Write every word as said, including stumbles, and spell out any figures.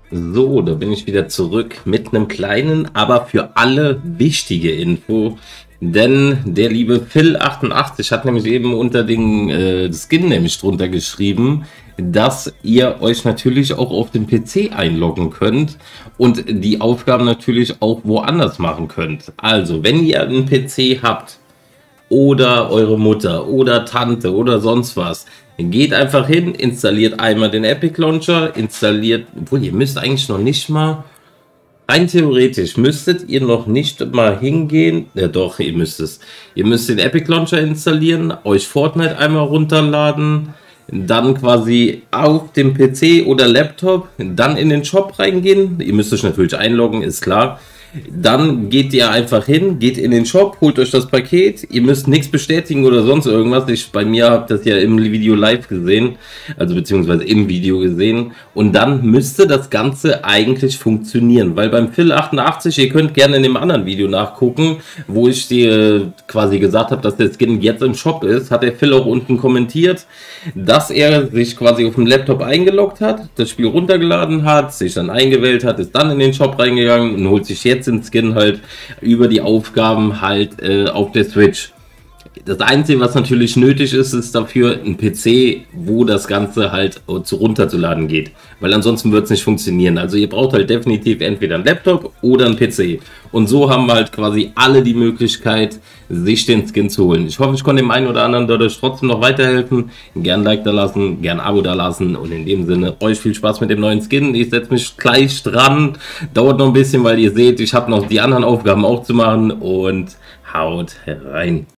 So, da bin ich wieder zurück mit einem kleinen, aber für alle wichtige Info. Denn der liebe Phil achtundachtzig hat nämlich eben unter den äh, Skin nämlich drunter geschrieben, dass ihr euch natürlich auch auf den P C einloggen könnt und die Aufgaben natürlich auch woanders machen könnt. Also, wenn ihr einen P C habt oder eure Mutter oder Tante oder sonst was, geht einfach hin, installiert einmal den Epic Launcher, installiert, obwohl ihr müsst eigentlich noch nicht mal, rein theoretisch müsstet ihr noch nicht mal hingehen, ja doch, ihr müsst es, ihr müsst den Epic Launcher installieren, euch Fortnite einmal runterladen, dann quasi auf dem P C oder Laptop, dann in den Shop reingehen, ihr müsst euch natürlich einloggen, ist klar. Dann geht ihr einfach hin, geht in den Shop, holt euch das Paket. Ihr müsst nichts bestätigen oder sonst irgendwas. Ich, bei mir habt das ja im Video live gesehen, also beziehungsweise im Video gesehen. Und dann müsste das Ganze eigentlich funktionieren, weil beim Phil achtundachtzig, ihr könnt gerne in dem anderen Video nachgucken, wo ich dir quasi gesagt habe, dass der Skin jetzt im Shop ist, hat der Phil auch unten kommentiert, dass er sich quasi auf dem Laptop eingeloggt hat, das Spiel runtergeladen hat, sich dann eingewählt hat, ist dann in den Shop reingegangen und holt sich jetzt den Skin halt über die Aufgaben halt äh, auf der Switch. Das Einzige, was natürlich nötig ist, ist dafür ein P C, wo das Ganze halt zu runterzuladen geht. Weil ansonsten wird es nicht funktionieren. Also ihr braucht halt definitiv entweder einen Laptop oder einen P C. Und so haben halt quasi alle die Möglichkeit, sich den Skin zu holen. Ich hoffe, ich konnte dem einen oder anderen dadurch trotzdem noch weiterhelfen. Gern ein Like da lassen, gern ein Abo da lassen. Und in dem Sinne, euch viel Spaß mit dem neuen Skin. Ich setze mich gleich dran. Dauert noch ein bisschen, weil ihr seht, ich habe noch die anderen Aufgaben auch zu machen. Und haut rein.